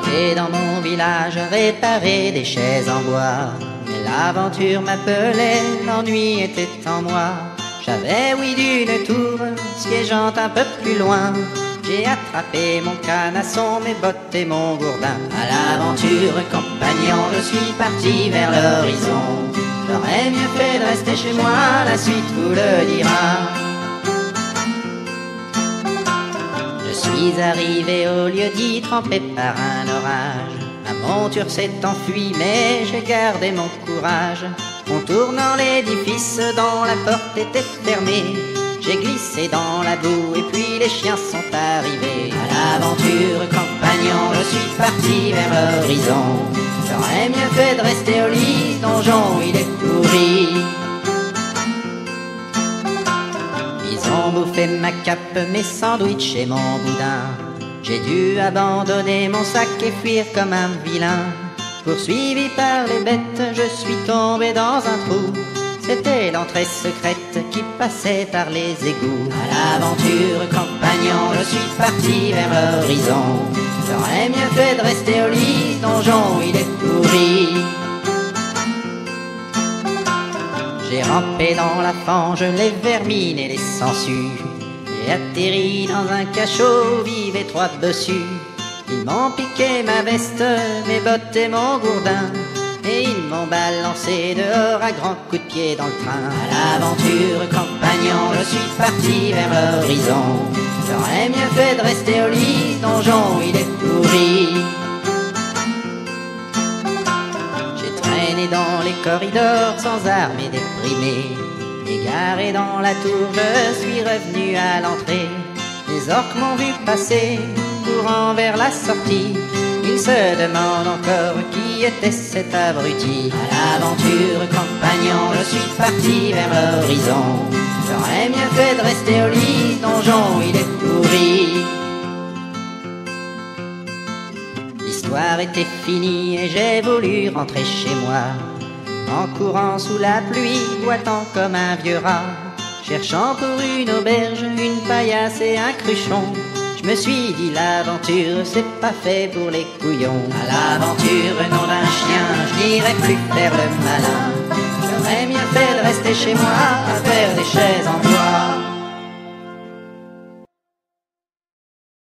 J'étais dans mon village à réparer des chaises en bois. Mais l'aventure m'appelait, l'ennui était en moi. J'avais oui d'une tour, siégeant un peu plus loin. J'ai attrapé mon canasson, mes bottes et mon gourdin. À l'aventure, compagnon, je suis parti vers l'horizon. J'aurais mieux fait de rester chez moi, la suite vous le dira. Je suis arrivé au lieu-dit, trempé par un orage. Ma monture s'est enfuie, mais j'ai gardé mon courage. Contournant l'édifice dont la porte était fermée, j'ai glissé dans la boue et puis les chiens sont arrivés. À l'aventure, compagnon, je suis parti vers l'horizon. J'aurais mieux fait de rester au lit, ce donjon il est pourri. Ils ont bouffé ma cape, mes sandwichs et mon boudin. J'ai dû abandonner mon sac et fuir comme un vilain. Poursuivi par les bêtes, je suis tombé dans un trou. C'était l'entrée secrète qui passait par les égouts. À l'aventure, compagnon, je suis parti vers l'horizon. J'aurais mieux fait de rester au lit, ce donjon il est pourri. J'ai rampé dans la fange, les vermines et les sangsues. J'ai atterri dans un cachot, vive et trois bossus. Ils m'ont piqué ma veste, mes bottes et mon gourdin. Et ils m'ont balancé dehors à grands coups de pied dans le train. À l'aventure, compagnon, je suis parti vers l'horizon. J'aurais mieux fait de rester au lit, ce donjon il est pourri. J'ai traîné dans les corridors sans armes et déprimé. Égaré dans la tour, je suis revenu à l'entrée. Les orques m'ont vu passer, courant vers la sortie. Ils se demandent encore qui était cet abruti. À l'aventure, compagnon, je suis parti vers l'horizon. J'aurais mieux fait de rester au lit, ce donjon il est pourri. L'histoire était finie et j'ai voulu rentrer chez moi. En courant sous la pluie, boitant comme un vieux rat. Cherchant pour une auberge, une paillasse et un cruchon. Je me suis dit l'aventure c'est pas fait pour les couillons. À l'aventure, nom d'un chien, je n'irai plus faire le malin. J'aurais mieux fait de rester chez moi à faire des chaises en bois.